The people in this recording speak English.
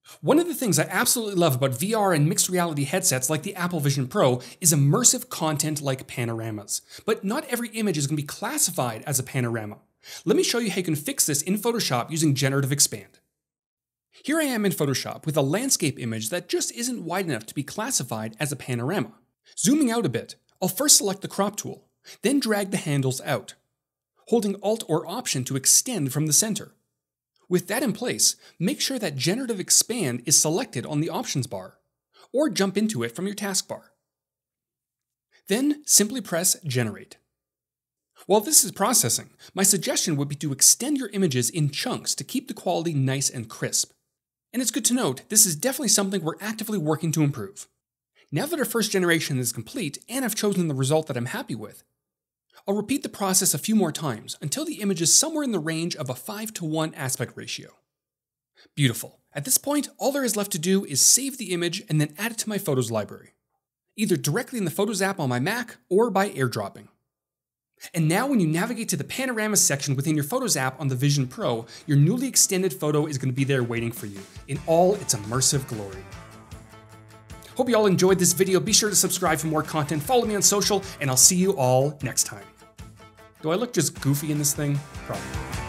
One of the things I absolutely love about VR and mixed reality headsets like the Apple Vision Pro is immersive content like panoramas. But not every image is going to be classified as a panorama. Let me show you how you can fix this in Photoshop using Generative Expand. Here I am in Photoshop with a landscape image that just isn't wide enough to be classified as a panorama. Zooming out a bit, I'll first select the crop tool, then drag the handles out, holding Alt or Option to extend from the center. With that in place, make sure that Generative Expand is selected on the options bar, or jump into it from your taskbar. Then simply press Generate. While this is processing, my suggestion would be to extend your images in chunks to keep the quality nice and crisp. And it's good to note, this is definitely something we're actively working to improve. Now that our first generation is complete and I've chosen the result that I'm happy with, I'll repeat the process a few more times until the image is somewhere in the range of a 5:1 aspect ratio. Beautiful. At this point, all there is left to do is save the image and then add it to my Photos library, either directly in the Photos app on my Mac or by airdropping. And now when you navigate to the Panorama section within your Photos app on the Vision Pro, your newly extended photo is going to be there waiting for you in all its immersive glory. Hope you all enjoyed this video. Be sure to subscribe for more content, follow me on social, and I'll see you all next time. Do I look just goofy in this thing? Probably.